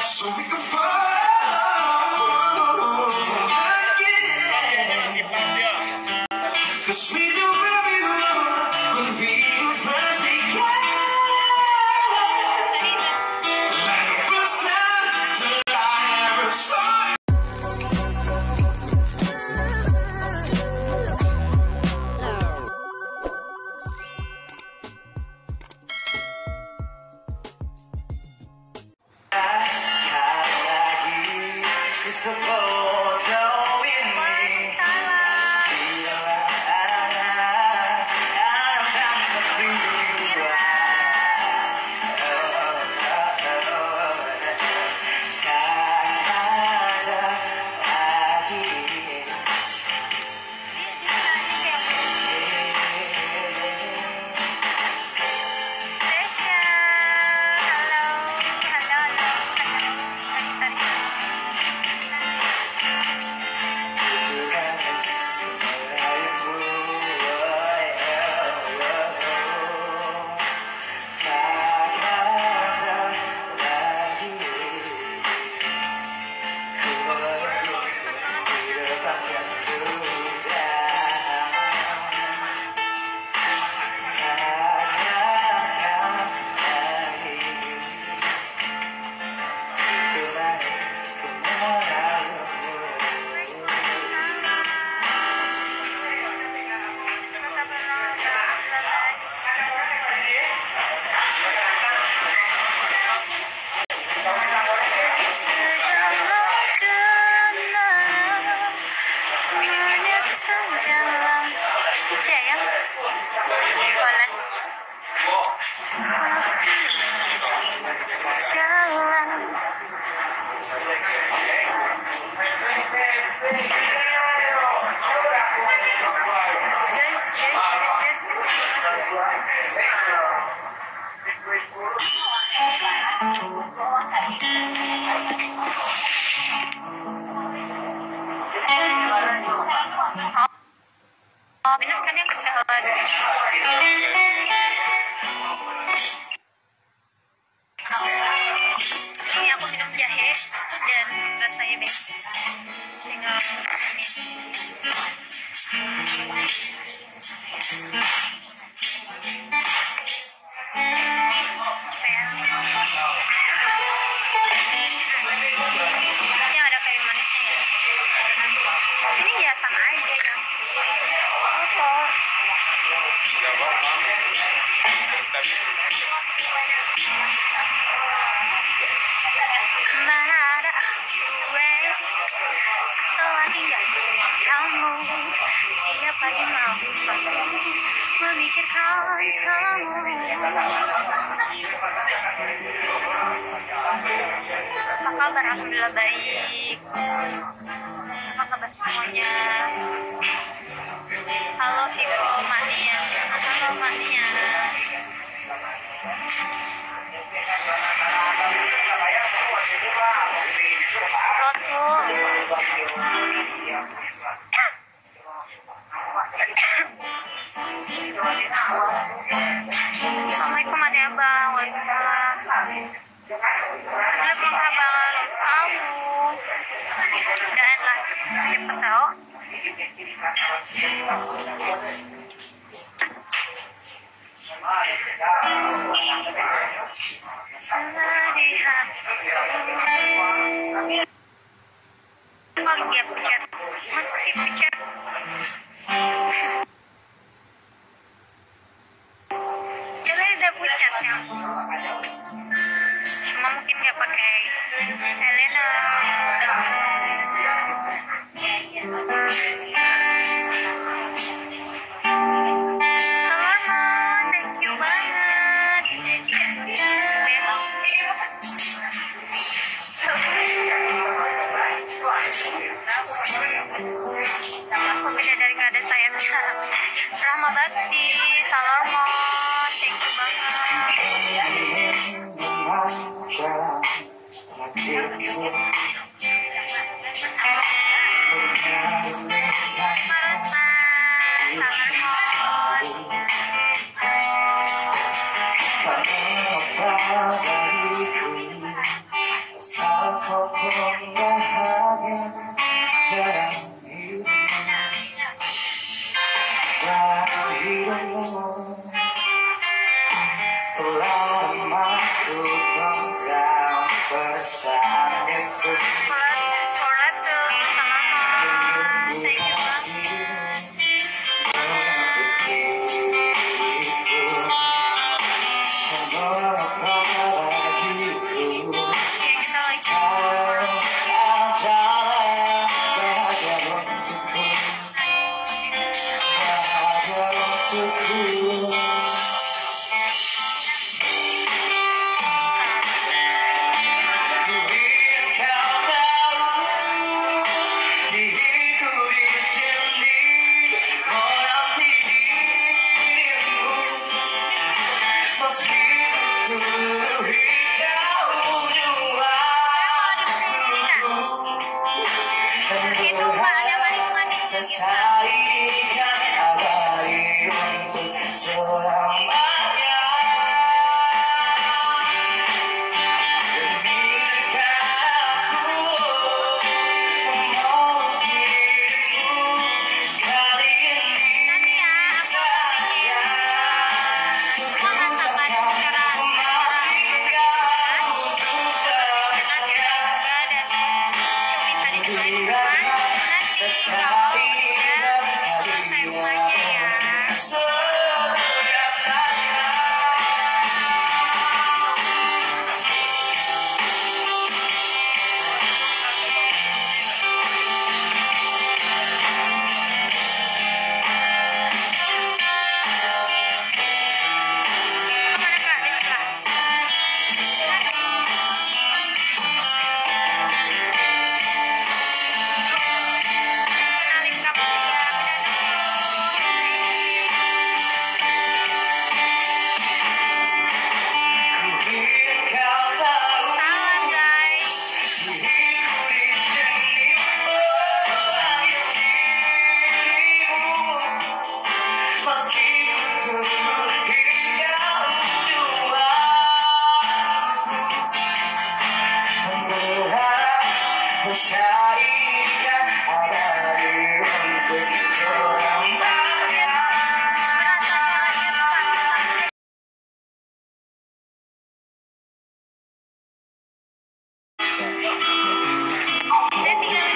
so we can fall again. 'Cause we do very wrong when we first began. Like the first time that I ever saw you. Oh, bener kan yang kesalahan. Ini aku minum jahe dan rasanya beda. Tinggal ini ada kayu manisnya ya. Ini biasa aja ya. Kemana ada cuek atau lagi gak kamu, tiap pagi mau selalu memikirkan kamu. Apa kabar? Alhamdulillah baik. Apa kabar semuanya? Halo Vivo Mania. Halo Mania. Assalamualaikum Ade Abang. Waalaikumsalam. Ada belum kabar kamu? Dan lah cepet tau. Salah di hati. Pagi ya pucat. Masuk sih pucat. Jadi udah pucat ya. Cuma mungkin nggak pakai Helena. Thank you banget. Aku beda dari gak ada sayapnya. Rahma Bakti, Salomon, thank you banget. Salomon. apapun bahagia dalam hidupmu. Lama ku pendam perasaan itu. Collab tuh sama thank you banget. Kita lagi itu Pak ada manis-manisnya kita. Abadi untuk selamanya. Demi dekatku, mau dirimu sekali ini. Nanti ya aku bikin masakan secara bisa dicobain teman. Nanti kalau udah selesai rumahnya ya. Kemana Kak? Ini Kak. Kenalin kamu ya. Salam guys. Syarikat abadi untuk selamanya. Dan tinggal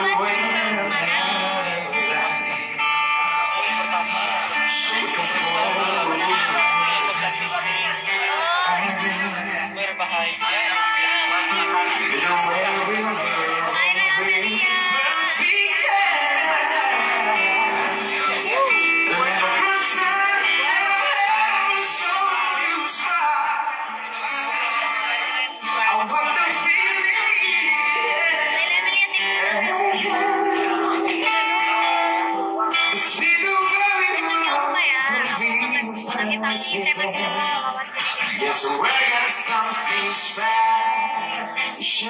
Yes, we're got something special.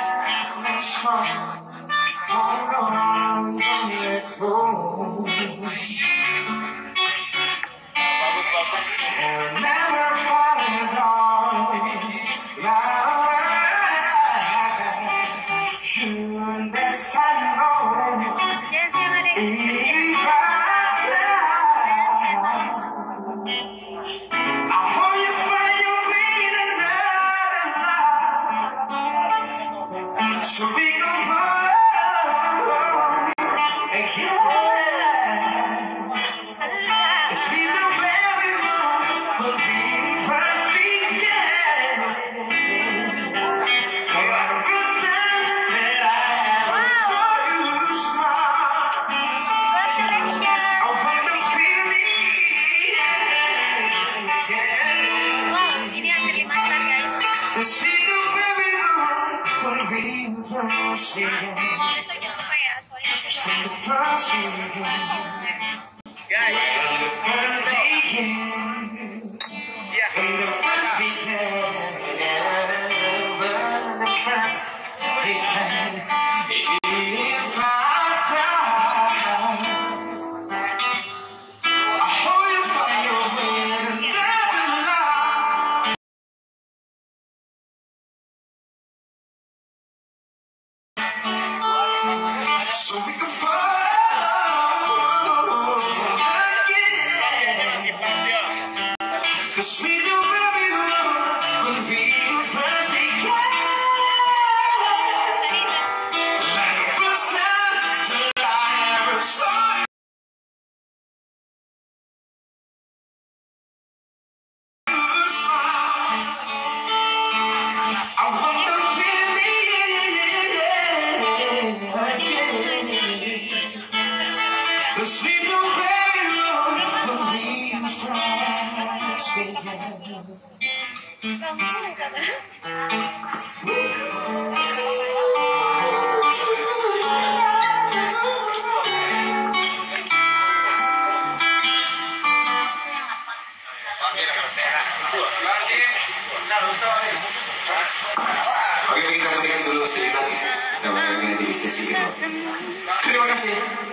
Hold on, don't let go. And never falling down. You best I know. If I so we go far again. It's been a very long, but we first began. For the first time that I saw you smile, open those feelings again. It's been a very long, but we first began. From the first beginning. From the first beginning. From the first beginning. From the first beginning. If I so we can fall again. 'Cause we do very wrong when we first began. Like the first time that I ever saw you smile. I want the feeling again. 'Cause we do very wrong when we first began. Oke, kita berikan dulu sejenak. Kita berikan di sesi kedua. Terima kasih.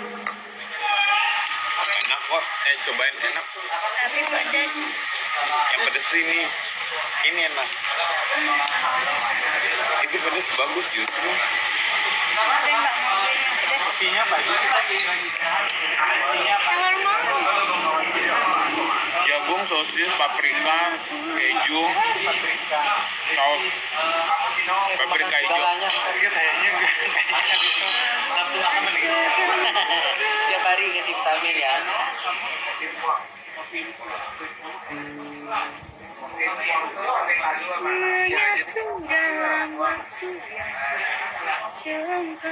Enak kok, cobain enak. Tapi pedas. Yang pedes ini enak. Itu pedes bagus justru. Tapi nggak mau beli yang pedas. Isinya apa sih? Telur mau. Jagung, sosis, paprika, keju, saus paprika hijau. Tiap hari kasih vitamin ya. Menyatu dalam waktu yang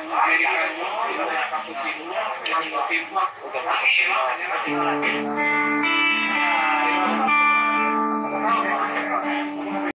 jangka.